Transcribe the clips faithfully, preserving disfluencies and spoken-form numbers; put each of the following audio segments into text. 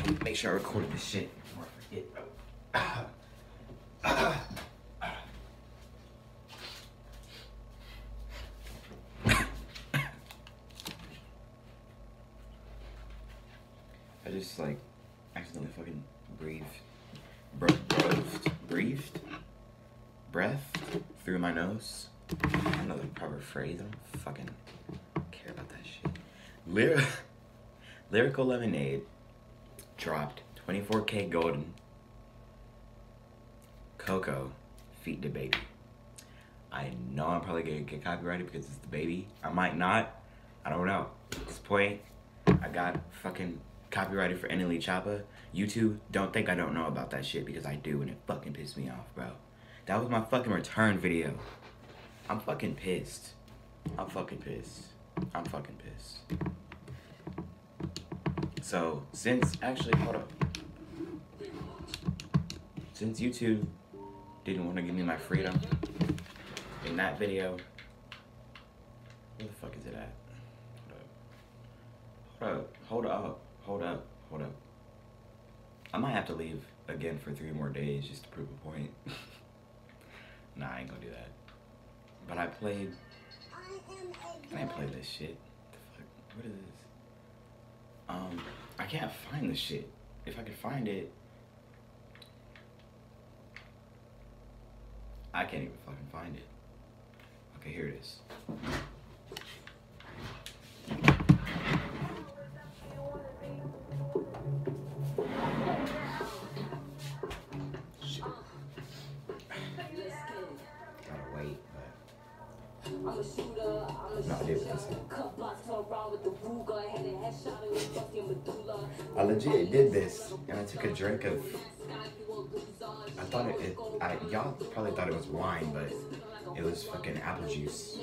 Make sure I recorded this shit before I forget. I just like accidentally fucking breathed, bro, breathed, breathed, breath through my nose. I don't know the proper phrase. I don't fucking care about that shit. Lyr Lyrical Lemonade dropped twenty-four K Golden. Coco feat DaBaby. I know I'm probably gonna get copyrighted because it's DaBaby. I might not. I don't know. At this point, I got fucking copyrighted for N L E Choppa. YouTube, don't think I don't know about that shit because I do, and it fucking pissed me off, bro. That was my fucking return video. I'm fucking pissed. I'm fucking pissed. I'm fucking pissed. So, since, actually, hold up. Since YouTube didn't want to give me my freedom in that video, where the fuck is it at? Hold up. Hold up. Hold up. Hold up. Hold up. I might have to leave again for three more days just to prove a point. Nah, I ain't gonna do that. But I played. I didn't play this shit. What the fuck? What is this? Um, I can't find this shit. If I could find it, I can't even fucking find it. Okay, here it is. I'm a shooter, I'm a no, shooter. I legit did this, and I took a drink of. I thought it. it I y'all probably thought it was wine, but it was fucking apple juice.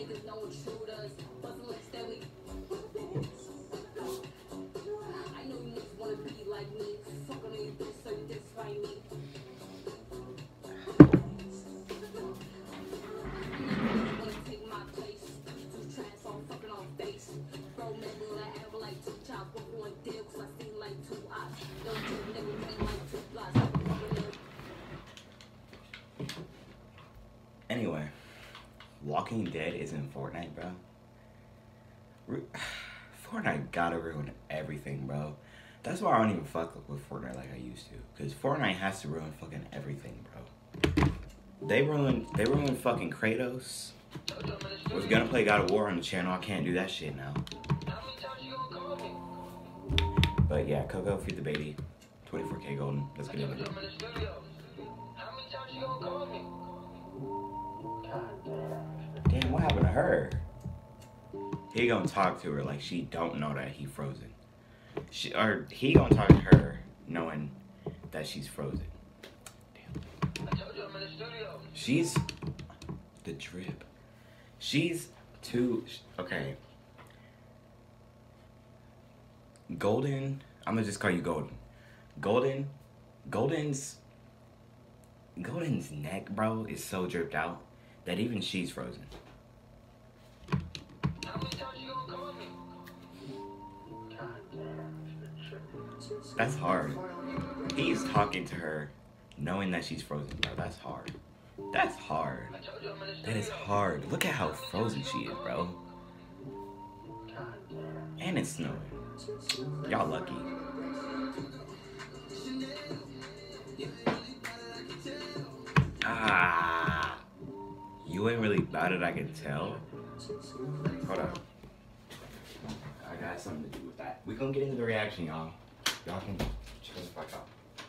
Anyway, Walking Dead is in Fortnite, bro. Fortnite gotta ruin everything, bro. That's why I don't even fuck with Fortnite like I used to. Cause Fortnite has to ruin fucking everything, bro. They ruined, they ruined fucking Kratos. Was gonna play God of War on the channel. I can't do that shit now. But yeah, Coco feat DaBaby, twenty-four K Golden. Let's get into it. Damn, what happened to her? He gonna talk to her like she don't know that he frozen. She, or he gonna talk to her knowing that she's frozen. Damn. She's the drip. She's too, okay. Golden, I'm gonna just call you Golden. Golden, Golden's, Golden's neck, bro, is so dripped out that even she's frozen. That's hard. He's talking to her knowing that she's frozen, bro. That's hard. That's hard. That is hard. Look at how frozen she is, bro. And it's snowing. Y'all lucky. Ah. You ain't really about it, I can tell. Hold up. I got something to do with that. We gonna get into the reaction, y'all. Y'all can chill the fuck out.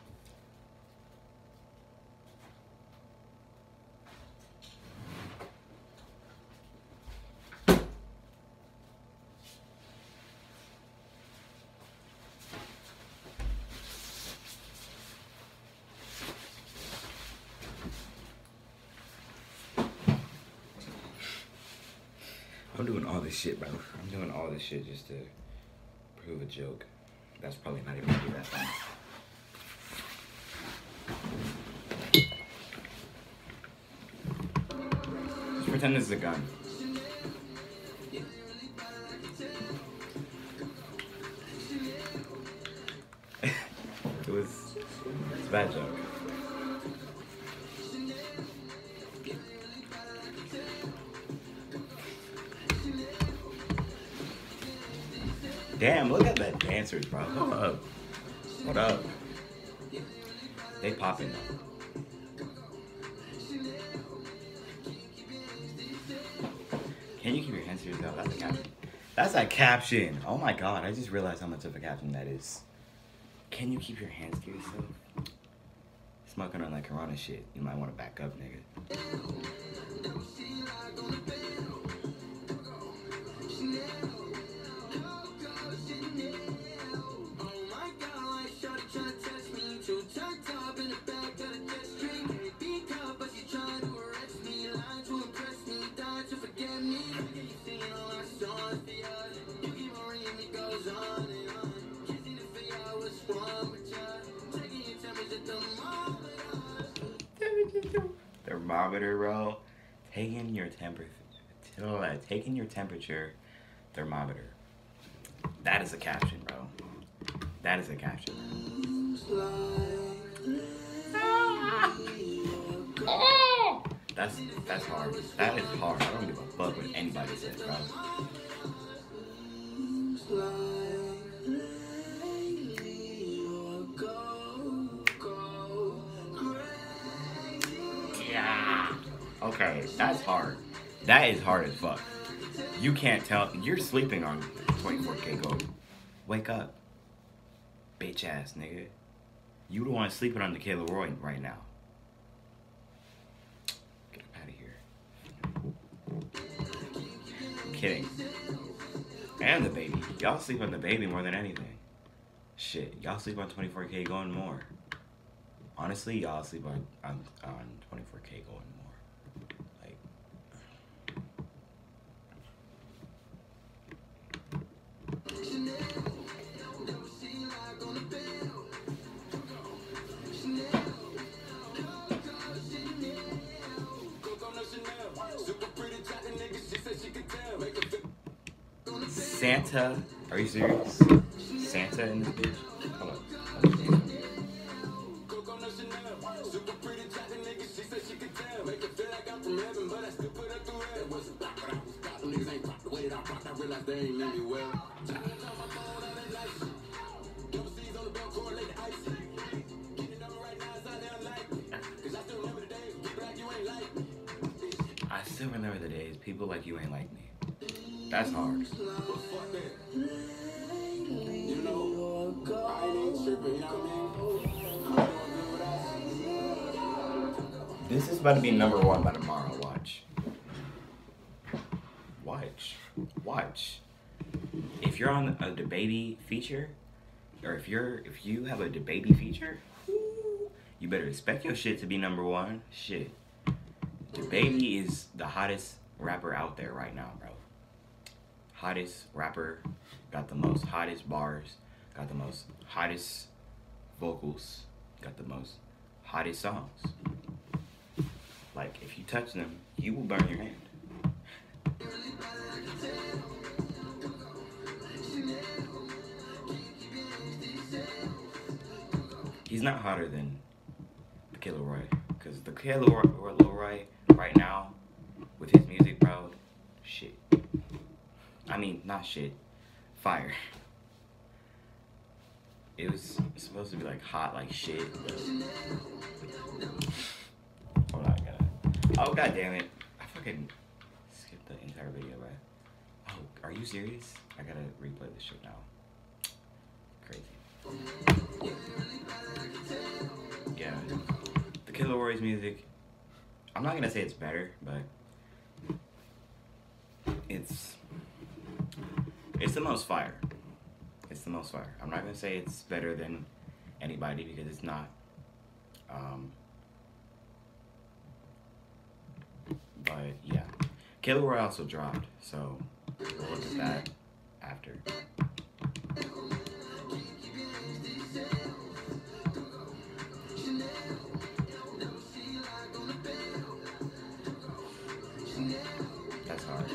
I'm doing all this shit, bro. I'm doing all this shit just to prove a joke. That's probably not even gonna be that fun. Just pretend this is a gun. It's a bad joke. Damn, look at the dancers, bro. What up? What up? They popping though. Can you keep your hands to yourself? That's a caption. That's a caption. Oh my god, I just realized how much of a caption that is. Can you keep your hands to yourself? Smoking on that Corona shit. You might want to back up, nigga. Thermometer, bro. Taking your temperature. Taking your temperature. Thermometer. That is a caption, bro. That is a caption. That's that's hard. That is hard. I don't give a fuck what anybody says, bro. Yeah. Okay, that's hard. That is hard as fuck. You can't tell. You're sleeping on twenty-four K Gold. Wake up. Bitch ass nigga. You the one sleeping on the Kayla Roy right now. Get up out of here. I'm kidding. And the baby. Y'all sleep on the baby more than anything. Shit. Y'all sleep on twenty-four K going more. Honestly, y'all sleep on, on, on twenty-four K going more. Like. Santa, are you serious? Santa in this bitch? Hold on. I still remember the days people like you ain't like me. That's hard. You know, I ain't tripping, you know what I mean? This is about to be number one by tomorrow. Watch. Watch. Watch. If you're on a DaBaby feature, or if you're if you have a DaBaby feature, you better expect your shit to be number one. Shit. DaBaby is the hottest rapper out there right now, bro. Hottest rapper, got the most hottest bars, got the most hottest vocals, got the most hottest songs. Like, if you touch them, you will burn your hand. He's not hotter than the Kayla Roy, because the Kayla Roy, Roy right now, with his music, bro, shit. I mean, not shit. Fire. It was supposed to be like hot like shit. But... Hold on, I gotta... Oh, god damn it. I fucking skipped the entire video, right? Oh, are you serious? I gotta replay this shit now. Crazy. Yeah. The Kayla Roy's music, I'm not gonna say it's better, but it's... It's the most fire. It's the most fire. I'm not gonna say it's better than anybody because it's not. Um, but yeah, Kayla Roy also dropped, so we'll look at that after. That's hard.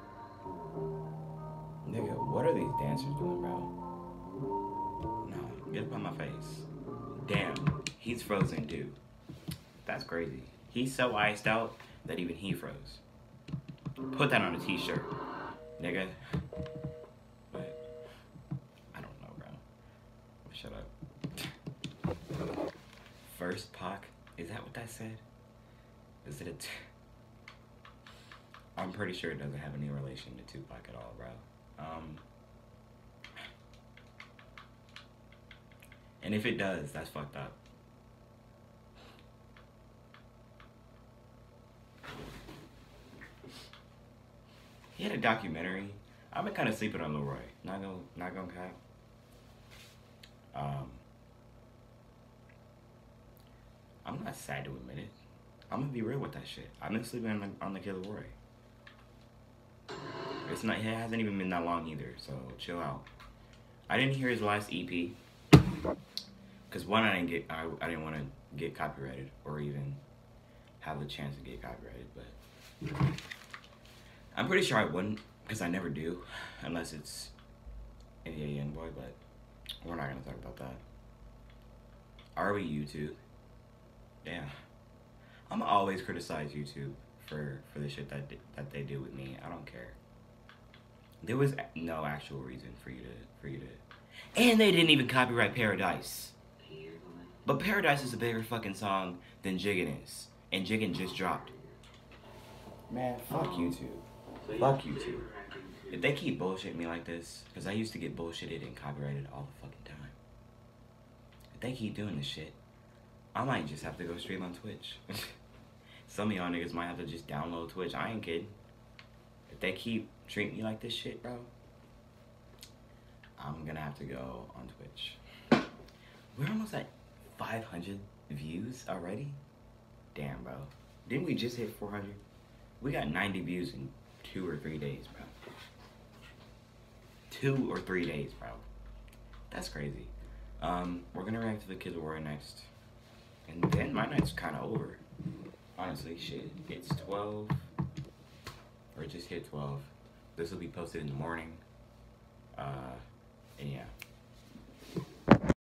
Nigga, what are these dancers doing, bro? Nah. Get up on my face. Damn, he's frozen too. That's crazy. He's so iced out that even he froze. Put that on a t-shirt, nigga. But, I don't know, bro. Shut up. First Pac? Is that what that said? Is it a t- I'm pretty sure it doesn't have any relation to Tupac at all, bro. Um... And if it does, that's fucked up. He had a documentary. I've been kind of sleeping on Leroy. Not gonna, not gonna cap. Um, I'm not sad to admit it. I'm gonna be real with that shit. I've been sleeping on the, on the Kid Leroy. It's not. It hasn't even been that long either. So chill out. I didn't hear his last E P. Cause one, I didn't get, I, I didn't want to get copyrighted or even have the chance to get copyrighted. But I'm pretty sure I wouldn't, cause I never do, unless it's N B A Youngboy. But we're not gonna talk about that. Are we YouTube? Yeah, I'm always criticize YouTube for for the shit that that they do with me. I don't care. There was no actual reason for you to for you to, and they didn't even copyright Paradise. But Paradise is a bigger fucking song than Jiggin is. And Jiggin just dropped. Man, fuck YouTube. Fuck YouTube. If they keep bullshitting me like this, because I used to get bullshitted and copyrighted all the fucking time. If they keep doing this shit, I might just have to go stream on Twitch. Some of y'all niggas might have to just download Twitch. I ain't kidding. If they keep treating me like this shit, bro, I'm gonna have to go on Twitch. We're almost at five hundred views already? Damn, bro. Didn't we just hit four hundred? We got ninety views in two or three days, bro. Two or three days, bro. That's crazy. Um, we're gonna react to the Kid Leroy next. And then my night's kind of over. Honestly, shit. It's twelve. Or it just hit twelve. This will be posted in the morning. Uh, and yeah.